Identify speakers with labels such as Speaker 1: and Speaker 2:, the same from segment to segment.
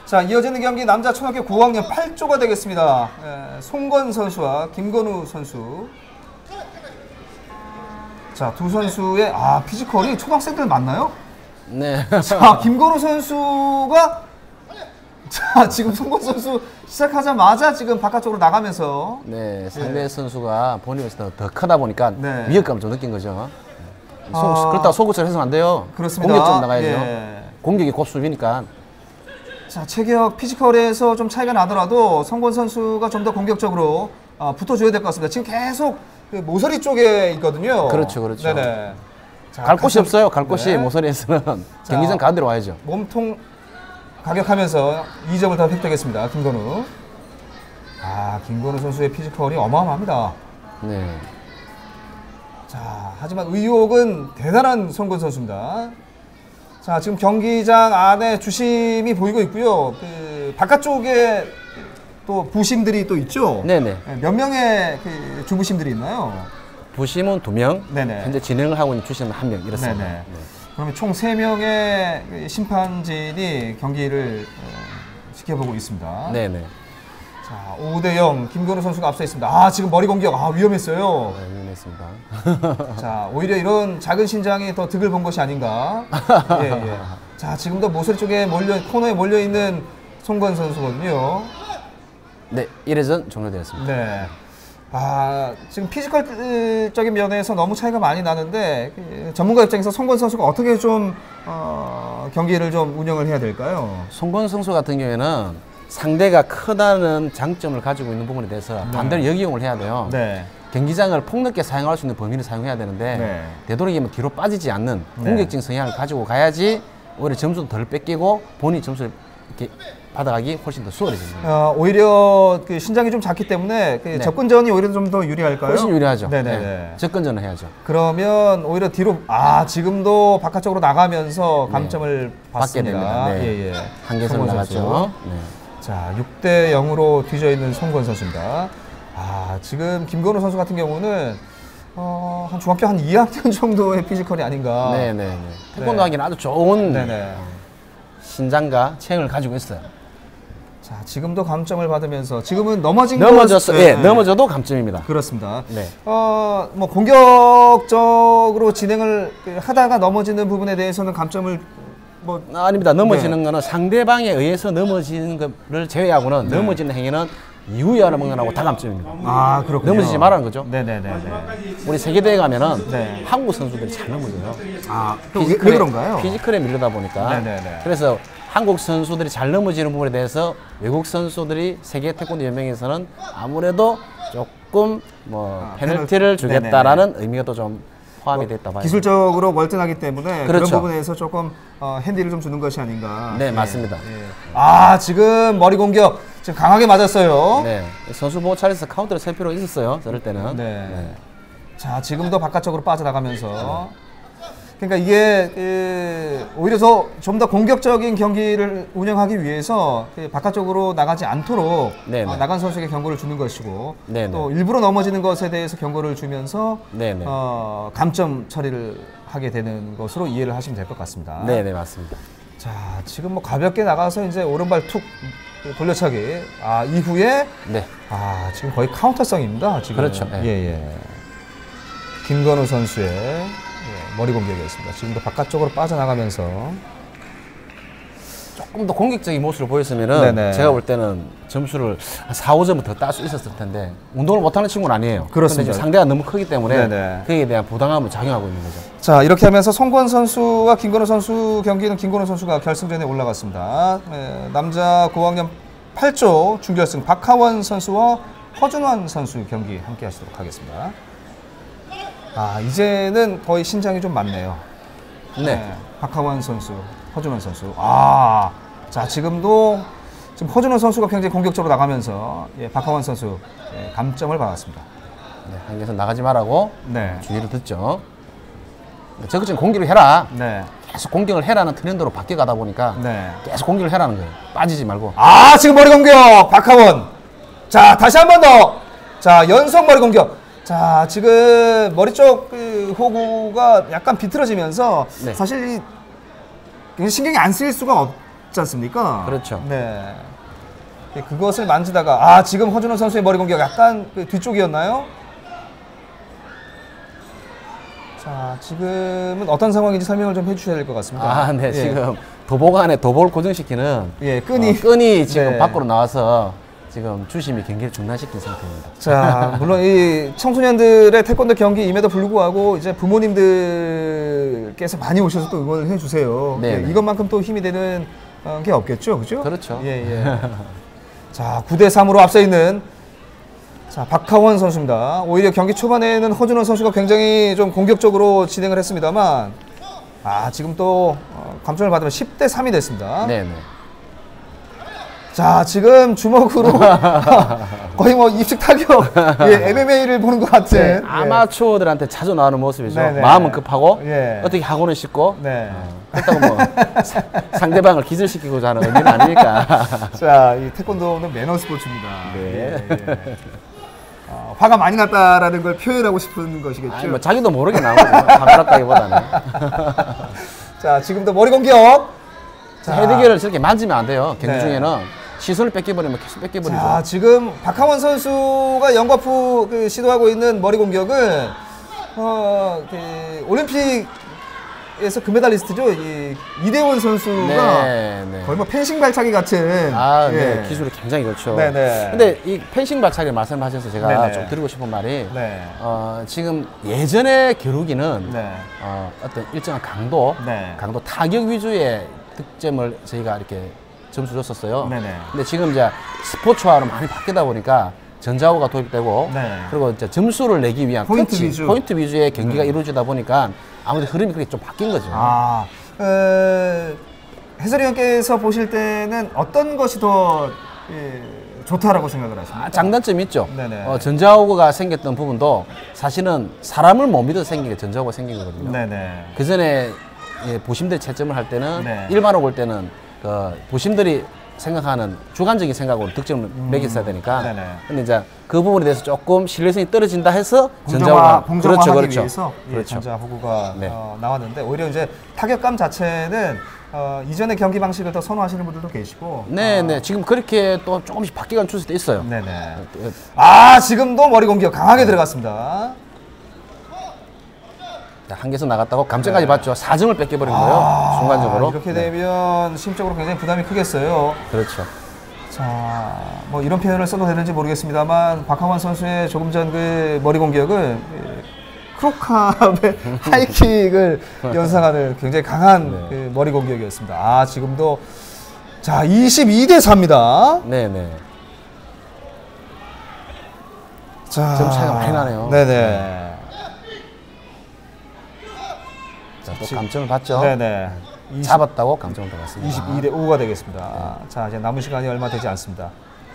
Speaker 1: 자, 이어지는 경기 남자 초등학교 9학년 8조가 되겠습니다. 송건 선수와 김건우 선수. 자, 두 선수의 피지컬이 초등학생들 맞나요?
Speaker 2: 네.
Speaker 1: 자, 김건우 선수가 자, 지금 송건 선수 시작하자마자 지금 바깥쪽으로 나가면서
Speaker 2: 네, 상대 선수가 본인에서 더 크다 보니까 위협감을 좀 느낀 거죠. 그렇다고 속옷을 해서는 안 돼요.
Speaker 1: 그렇습니다.
Speaker 2: 공격적으로 나가야죠. 공격이 곧 수비니까.
Speaker 1: 자, 체격, 피지컬에서 좀 차이가 나더라도 송건 선수가 좀 더 공격적으로 붙어줘야 될 것 같습니다. 지금 계속 그 모서리 쪽에 있거든요.
Speaker 2: 그렇죠, 그렇죠.
Speaker 1: 네네. 자,
Speaker 2: 갈 곳이 없어요. 갈 곳이 모서리에서는 경기장 가운데로 와야죠.
Speaker 1: 몸통 가격하면서 2점을 더 획득했습니다. 김건우. 김건우 선수의 피지컬이 어마어마합니다.
Speaker 2: 네.
Speaker 1: 자, 하지만 의욕은 대단한 송건 선수입니다. 자, 지금 경기장 안에 주심이 보이고 있고요. 그 바깥쪽에 또 부심들이 또 있죠.
Speaker 2: 네네.
Speaker 1: 몇 명의 그 주부심들이 있나요?
Speaker 2: 부심은 2명,
Speaker 1: 네네.
Speaker 2: 현재 진행을 하고 있는 주심은 1명 이렇습니다.
Speaker 1: 네네. 그러면 총 3명의 심판진이 경기를 지켜보고 있습니다.
Speaker 2: 네네.
Speaker 1: 자, 5대0 김건우 선수가 앞서 있습니다. 지금 머리 공격 위험했어요.
Speaker 2: 네, 위험했습니다.
Speaker 1: 자, 오히려 이런 작은 신장이 더 득을 본 것이 아닌가. 예. 자, 지금도 모서리 쪽에 코너에 몰려 있는 송건 선수거든요.
Speaker 2: 네, 1회전 종료되었습니다.
Speaker 1: 네. 지금 피지컬적인 면에서 너무 차이가 많이 나는데 전문가 입장에서 송건 선수가 어떻게 좀 경기를 좀 운영을 해야 될까요?
Speaker 2: 송건 선수 같은 경우에는 상대가 크다는 장점을 가지고 있는 부분에 대해서 반대로 역이용을 해야 돼요.
Speaker 1: 네.
Speaker 2: 경기장을 폭넓게 사용할 수 있는 범위를 사용해야 되는데 되도록이면 뒤로 빠지지 않는 공격적인 성향을 가지고 가야지 오히려 점수도 덜 뺏기고 본인 점수를 이렇게 받아가기 훨씬 더 수월해집니다.
Speaker 1: 오히려 그 신장이 좀 작기 때문에 그 접근전이 오히려 좀 더 유리할까요?
Speaker 2: 훨씬 유리하죠.
Speaker 1: 네네네.
Speaker 2: 네. 접근전을 해야죠.
Speaker 1: 그러면 오히려 뒤로 지금도 바깥쪽으로 나가면서 감점을
Speaker 2: 받게
Speaker 1: 받습니다.
Speaker 2: 됩니다. 네. 한계선 나갔죠. 네.
Speaker 1: 자, 6대0으로 뒤져 있는 송건 선수입니다. 지금 김건우 선수 같은 경우는 한 중학교 한 2학년 정도의 피지컬이 아닌가.
Speaker 2: 네네. 태권도 하기는 아주 좋은 신장과 체형을 가지고 있어요.
Speaker 1: 자, 지금도 감점을 받으면서 지금은 넘어졌어요.
Speaker 2: 넘어져도 감점입니다.
Speaker 1: 그렇습니다.
Speaker 2: 네.
Speaker 1: 뭐 공격적으로 진행을 하다가 넘어지는 부분에 대해서는 감점을
Speaker 2: 아닙니다. 넘어지는 거는 상대방에 의해서 넘어지는 것을 제외하고는 넘어지는 행위는 이후에 알아먹는 거하고 다 감점입니다.
Speaker 1: 그렇군요.
Speaker 2: 넘어지지 말라는 거죠.
Speaker 1: 네네네.
Speaker 2: 우리 세계대회 가면은 한국 선수들이 잘 넘어져요.
Speaker 1: 왜 그런가요?
Speaker 2: 피지컬에 밀리다 보니까.
Speaker 1: 네네네.
Speaker 2: 그래서 한국 선수들이 잘 넘어지는 부분에 대해서 외국 선수들이 세계 태권도 연맹에서는 아무래도 조금 페널티를 주겠다라는 의미가 또 좀 포함이 됐다 봐요.
Speaker 1: 기술적으로 월등하기 때문에
Speaker 2: 그렇죠.
Speaker 1: 그런 부분에서 조금 핸디를 좀 주는 것이 아닌가.
Speaker 2: 네, 맞습니다.
Speaker 1: 지금 머리 공격 지금 강하게 맞았어요.
Speaker 2: 네, 선수 보호 차례에서 카운터를 셀 필요가 있었어요. 저럴 때는.
Speaker 1: 자, 지금도 바깥쪽으로 빠져나가면서 그러니까 이게 오히려 좀 더 공격적인 경기를 운영하기 위해서 바깥쪽으로 나가지 않도록 나간 선수에게 경고를 주는 것이고 또 일부러 넘어지는 것에 대해서 경고를 주면서 감점 처리를 하게 되는 것으로 이해를 하시면 될 것 같습니다.
Speaker 2: 네네, 맞습니다.
Speaker 1: 자, 지금 가볍게 나가서 이제 오른발 툭 돌려차기 이후에 지금 거의 카운터성입니다. 지금.
Speaker 2: 그렇죠.
Speaker 1: 김건우 선수의 머리 공격이었습니다. 지금도 바깥쪽으로 빠져나가면서
Speaker 2: 조금 더 공격적인 모습을 보였으면은 제가 볼 때는 점수를 한 4, 5점을 더 딸 수 있었을 텐데 운동을 못하는 친구는 아니에요.
Speaker 1: 그렇습니다.
Speaker 2: 근데 상대가 너무 크기 때문에 그에 대한 부당함을 작용하고 있는 거죠.
Speaker 1: 자, 이렇게 하면서 송건 선수와 김건우 선수 경기는 김건우 선수가 결승전에 올라갔습니다. 남자 9학년 8조 준결승 박하원 선수와 허준환 선수 경기 함께 하시도록 하겠습니다. 이제는 거의 신장이 좀 맞네요. 박하원 선수, 허준환 선수. 자, 지금 허준환 선수가 굉장히 공격적으로 나가면서 박하원 선수 감점을 받았습니다.
Speaker 2: 한계에서 나가지 말라고 주의를 듣죠. 적극적인 공격을 해라. 계속 공격을 해라는 트렌드로 바뀌어가다 보니까 계속 공격을 해라는 거예요. 빠지지 말고.
Speaker 1: 지금 머리 공격 박하원. 자, 다시 한 번 더. 자, 연속 머리 공격. 자, 지금 머리 쪽 호구가 약간 비틀어지면서 사실 신경이 안 쓰일 수가 있지 않습니까?
Speaker 2: 그렇죠.
Speaker 1: 네. 그것을 만지다가 지금 허준호 선수의 머리 공격 약간 그 뒤쪽이었나요? 자, 지금은 어떤 상황인지 설명을 좀 해주셔야 될 것 같습니다.
Speaker 2: 네. 지금 도복 안에 도복을 고정시키는 끈이 지금
Speaker 1: 네.
Speaker 2: 밖으로 나와서 지금 주심이 경기를 중단시킨 상태입니다.
Speaker 1: 자, 물론 이 청소년들의 태권도 경기임에도 불구하고 이제 부모님들께서 많이 오셔서 또 응원을 해주세요.
Speaker 2: 네.
Speaker 1: 이것만큼 또 힘이 되는 게 없겠죠, 그죠?
Speaker 2: 그렇죠.
Speaker 1: 자, 9대3으로 앞서 있는 박하원 선수입니다. 오히려 경기 초반에는 허준호 선수가 굉장히 좀 공격적으로 진행을 했습니다만, 지금 또 감점을 받으면 10대3이 됐습니다.
Speaker 2: 네네.
Speaker 1: 자, 지금 주먹으로 거의 뭐 입식 타격, MMA를 보는 것 같은.
Speaker 2: 아마추어들한테 자주 나오는 모습이죠.
Speaker 1: 네네.
Speaker 2: 마음은 급하고 어떻게 하고는 싶고 그렇다고 뭐 상대방을 기절시키고자 하는 의미는 아니니까.
Speaker 1: 자, 이 태권도는 매너 스포츠입니다. 화가 많이 났다라는 걸 표현하고 싶은 것이겠죠.
Speaker 2: 뭐 자기도 모르게 나온 거죠. 화가 났다기보다는.
Speaker 1: 자, 지금도 머리 공격.
Speaker 2: 헤드기어를 저렇게 만지면 안 돼요. 경기 중에는 시선을 뺏겨버리면 계속 뺏겨버리죠.
Speaker 1: 자, 지금 박하원 선수가 연거푸 시도하고 있는 머리 공격은 올림픽에서 금메달리스트죠. 이대원 선수가 거의 뭐 펜싱 발차기 같은
Speaker 2: 기술이 굉장히 좋죠. 근데 이 펜싱 발차기를 말씀하셔서 제가 좀 드리고 싶은 말이 지금 예전의 겨루기는 어떤 일정한 강도 타격 위주의 득점을 저희가 이렇게 점수 줬었어요. 근데 지금 이제 스포츠화로 많이 바뀌다 보니까 전자호가 도입되고 그리고 이제 점수를 내기 위한 포인트 위주의 경기가 이루어지다 보니까 아무래도 흐름이 그렇게 좀 바뀐 거죠.
Speaker 1: 해설위원께서 보실 때는 어떤 것이 더 좋다라고 생각을 하십니까?
Speaker 2: 장단점이 있죠. 전자호가 생겼던 부분도 사실은 사람을 못 믿어서 생긴 게 전자호가 생긴 거거든요. 그 전에 보심들이 채점을 할 때는 일반으로 볼 때는 보심들이 생각하는 주관적인 생각으로 득점을 매겼어야 되니까. 근데 이제 그 부분에 대해서 조금 신뢰성이 떨어진다 해서
Speaker 1: 공정화하기 위해서 전자호구가 나왔는데 오히려 이제 타격감 자체는 이전의 경기 방식을 더 선호하시는 분들도 계시고.
Speaker 2: 지금 그렇게 또 조금씩 바뀌어가는 추세도 있어요.
Speaker 1: 지금도 머리 공격 강하게 들어갔습니다.
Speaker 2: 한계선 나갔다고 감점까지 받죠. 4점을 뺏겨버린 거예요. 순간적으로.
Speaker 1: 이렇게 되면 심적으로 굉장히 부담이 크겠어요.
Speaker 2: 그렇죠.
Speaker 1: 자, 뭐 이런 표현을 써도 되는지 모르겠습니다만 박하원 선수의 조금 전 그 머리 공격은 크로캅의 하이킥을 연상하는 굉장히 강한 그 머리 공격이었습니다. 지금도 22대4입니다. 자,
Speaker 2: 점 차이가 많이 나네요. 또 감점을 받죠. 잡았다고 감점을 받았습니다.
Speaker 1: 22대5가 되겠습니다. 자, 이제 남은 시간이 얼마 되지 않습니다.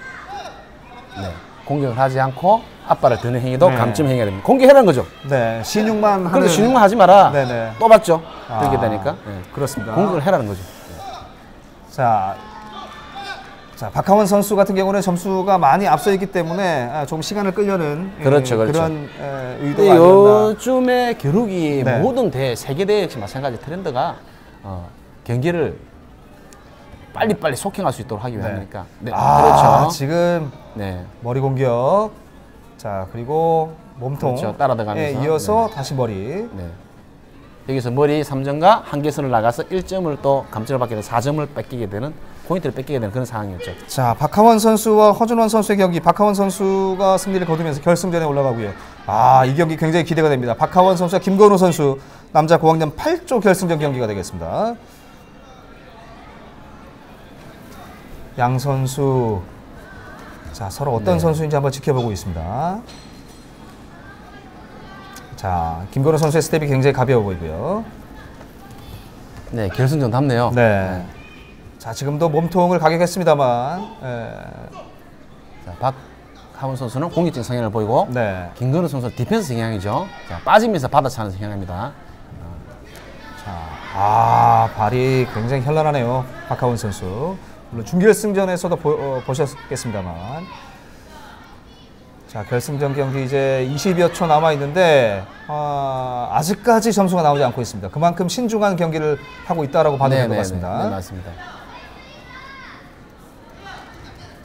Speaker 2: 공격을 하지 않고 앞발을 드는 행위도 감점 행위가 됩니다. 공격해라는 거죠.
Speaker 1: 신용만 하는.
Speaker 2: 그래서 신용만 하지 마라. 또 받죠. 들게 되니까.
Speaker 1: 그렇습니다.
Speaker 2: 공격을 해라는 거죠.
Speaker 1: 자, 박하원 선수 같은 경우는 점수가 많이 앞서 있기 때문에 좀 시간을 끌려는 그런 의도가 아니었나.
Speaker 2: 요즘에 겨루기 모든 세계 대회 역시 마찬가지 트렌드가 경기를 빨리빨리 속행할 수 있도록 하기 위함이니까. 그렇죠.
Speaker 1: 지금 머리 공격. 그리고 몸통.
Speaker 2: 따라 들어가면서.
Speaker 1: 이어서 다시 머리.
Speaker 2: 여기서 머리 3점과 한계선을 나가서 1점을 또 감점을 받게 되는 4점을 뺏기게 되는 포인트를 뺏기게 되는 그런 상황이었죠.
Speaker 1: 자, 박하원 선수와 허준원 선수의 경기. 박하원 선수가 승리를 거두면서 결승전에 올라가고요. 이 경기 굉장히 기대가 됩니다. 박하원 선수와 김건우 선수 남자 고학년 8조 결승전 경기가 되겠습니다. 양 선수 서로 어떤 선수인지 한번 지켜보고 있습니다. 자, 김건우 선수의 스텝이 굉장히 가벼워 보이고요.
Speaker 2: 결승전 답네요.
Speaker 1: 자, 지금도 몸통을 가격했습니다만.
Speaker 2: 박하원 선수는 공격적인 성향을 보이고 김건우 선수는 디펜스 성향이죠. 빠지면서 받아차는 성향입니다.
Speaker 1: 발이 굉장히 현란하네요. 박하원 선수. 물론 준결승전에서도 보셨겠습니다만. 자, 결승전 경기 이제 20여 초 남아있는데 아직까지 점수가 나오지 않고 있습니다. 그만큼 신중한 경기를 하고 있다고 봐도 될 것 같습니다.
Speaker 2: 맞습니다.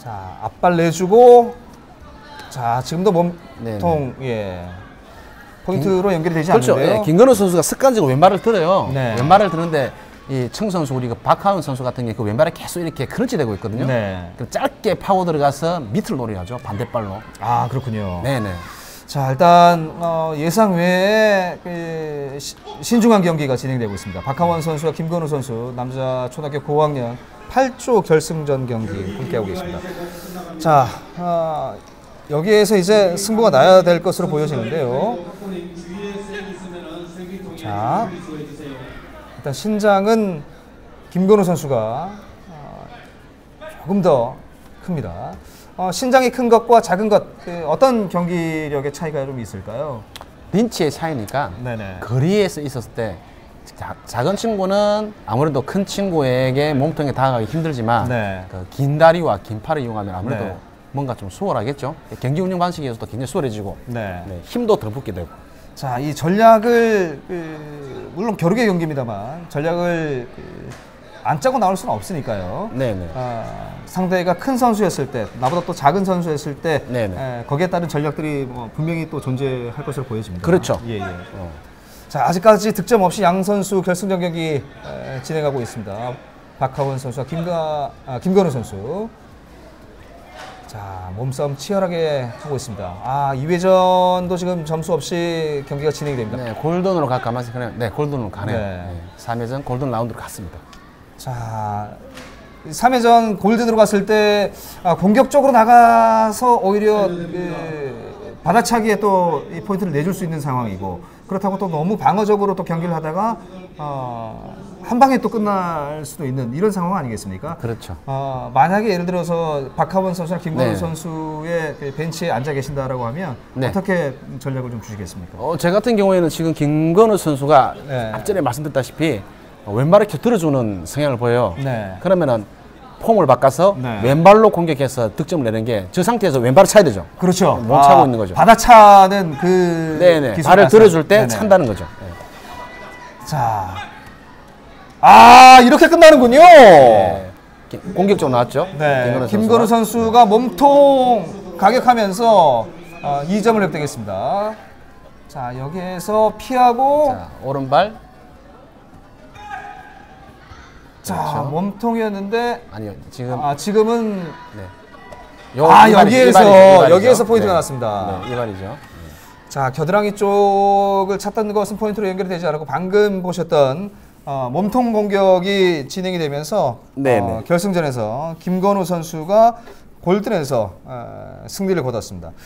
Speaker 1: 자, 앞발 내주고, 자, 지금도
Speaker 2: 네네.
Speaker 1: 몸통, 예. 포인트로 연결이 되지
Speaker 2: 그렇죠.
Speaker 1: 않는데요.
Speaker 2: 예, 김건우 선수가 습관적으로 왼발을 들어요.
Speaker 1: 네.
Speaker 2: 왼발을 드는데 이 청 선수 우리 그 박하은 선수 같은 게 그 왼발에 계속 이렇게 크런치되고 있거든요.
Speaker 1: 네.
Speaker 2: 그럼 짧게 파고 들어가서 밑을 노려야죠. 반대발로.
Speaker 1: 아, 그렇군요.
Speaker 2: 네네.
Speaker 1: 자, 일단 예상 외에 그 신중한 경기가 진행되고 있습니다. 박하원 선수와 김건우 선수 남자 초등학교 고학년 8조 결승전 경기 함께하고 계십니다. 자, 여기에서 이제 승부가 나야 될 것으로 보여지는데요. 자, 일단 신장은 김건우 선수가 조금 더 큽니다. 신장이 큰 것과 작은 것 어떤 경기력의 차이가 좀 있을까요?
Speaker 2: 린치의 차이니까
Speaker 1: 네네.
Speaker 2: 거리에서 있었을 때 작은 친구는 아무래도 큰 친구에게 몸통에 다가가기 힘들지만
Speaker 1: 네.
Speaker 2: 그 긴 다리와 긴 팔을 이용하면 아무래도
Speaker 1: 네.
Speaker 2: 뭔가 좀 수월하겠죠. 경기 운영 방식에서도 굉장히 수월해지고
Speaker 1: 네.
Speaker 2: 네, 힘도 더 붙게 되고.
Speaker 1: 자, 이 전략을 물론 겨루기 경기입니다만 전략을 안 짜고 나올 수는 없으니까요.
Speaker 2: 네네.
Speaker 1: 상대가 큰 선수였을 때, 나보다 또 작은 선수였을 때,
Speaker 2: 네네.
Speaker 1: 거기에 따른 전략들이 분명히 또 존재할 것으로 보여집니다.
Speaker 2: 그렇죠.
Speaker 1: 예, 예. 자, 아직까지 득점 없이 양 선수 결승전 경기 진행하고 있습니다. 박하원 선수와 김건우 선수. 자, 몸싸움 치열하게 하고 있습니다. 2회전도 지금 점수 없이 경기가 진행이 됩니다.
Speaker 2: 네, 골든으로 갈까 하면서 그냥 네, 골든으로 가네요.
Speaker 1: 네.
Speaker 2: 네. 3회전 골든 라운드로 갔습니다.
Speaker 1: 자, 3회전 골든으로 갔을 때 공격적으로 나가서 오히려 받아차기에 또 이 포인트를 내줄 수 있는 상황이고, 그렇다고 또 너무 방어적으로 또 경기를 하다가 한 방에 또 끝날 수도 있는 이런 상황 아니겠습니까?
Speaker 2: 그렇죠.
Speaker 1: 만약에 예를 들어서 박하원 선수나 김건우
Speaker 2: 네.
Speaker 1: 선수의 그 벤치에 앉아 계신다라고 하면
Speaker 2: 네.
Speaker 1: 어떻게 전략을 좀 주시겠습니까?
Speaker 2: 제 같은 경우에는 지금 김건우 선수가
Speaker 1: 네.
Speaker 2: 앞전에 말씀드렸다시피 왼발을 곁들여주는 성향을 보여요.
Speaker 1: 네.
Speaker 2: 그러면은 폼을 바꿔서
Speaker 1: 네.
Speaker 2: 왼발로 공격해서 득점을 내는 게 저 상태에서 왼발을 차야 되죠.
Speaker 1: 그렇죠.
Speaker 2: 못 차고 있는 거죠.
Speaker 1: 받아차는 그
Speaker 2: 네네.
Speaker 1: 기술
Speaker 2: 발을
Speaker 1: 말씀.
Speaker 2: 들어줄 때
Speaker 1: 네네.
Speaker 2: 찬다는 거죠. 네.
Speaker 1: 자, 이렇게 끝나는군요.
Speaker 2: 네. 공격적으로 나왔죠.
Speaker 1: 네, 김건우 선수가 몸통 가격하면서 2점을 획득했습니다. 자, 여기에서 피하고,
Speaker 2: 자, 오른발.
Speaker 1: 자,
Speaker 2: 그렇죠.
Speaker 1: 몸통이었는데,
Speaker 2: 아니요, 지금
Speaker 1: 지금은
Speaker 2: 네. 이발이죠. 이발이죠.
Speaker 1: 여기에서 포인트가
Speaker 2: 네.
Speaker 1: 났습니다.
Speaker 2: 네, 이발이죠.
Speaker 1: 자, 겨드랑이 쪽을 찾던 것은 포인트로 연결이 되지 않았고, 방금 보셨던 몸통 공격이 진행이 되면서
Speaker 2: 네네.
Speaker 1: 결승전에서 김건우 선수가 골든에서 승리를 거뒀습니다.